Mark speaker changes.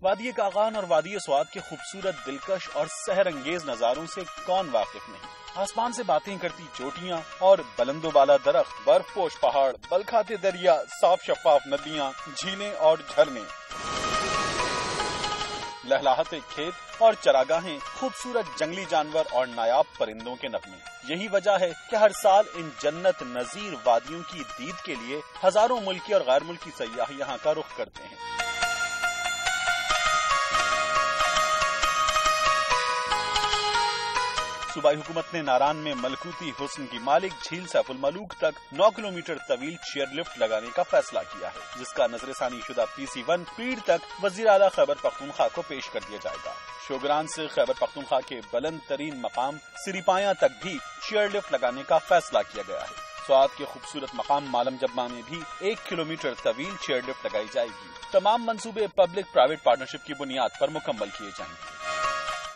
Speaker 1: وادی کاغان اور وادی سوات کے خوبصورت، دلکش اور سحر انگیز نظاروں سے کون واقف نہیں۔ آسمان سے باتیں کرتی چوٹیاں اور بلند و بالا درخت، برف پوش پہاڑ، بلکھاتے دریا، صاف شفاف ندیاں، جھیلیں اور جھرنے، لہلاتے کھیت اور چراگاہیں، خوبصورت جنگلی جانور اور نایاب پرندوں کے نغمے۔ یہی وجہ ہے کہ ہر سال ان جنت نظیر وادیوں کی دید کے لیے ہزاروں ملکی اور غیر ملکی سیاح یہاں کا رخ کرتے ہیں۔ صوبائی حکومت نے ناران میں ملکوتی حسن کی مالک جھیل سیف الملوک تک 9 کلومیٹر طویل چیئر لفٹ لگانے کا فیصلہ کیا ہے، جس کا نظر ثانی شدہ PC1 پیڑ تک وزیر اعلیٰ خیبر پختونخوا کو پیش کر دیا جائے گا۔ شوگران سے خیبر پختونخوا کے بلند ترین مقام سریپایاں تک بھی چیئر لفٹ لگانے کا فیصلہ کیا گیا ہے۔ سوات کے خوبصورت مقام مالم جبہ میں بھی 1 کلومیٹر طویل چیئر لفٹ لگائی جائے گی۔ تمام منصوبے پبلک پرائیویٹ پارٹنرشپ کی بنیاد پر مکمل کیے جائیں گے۔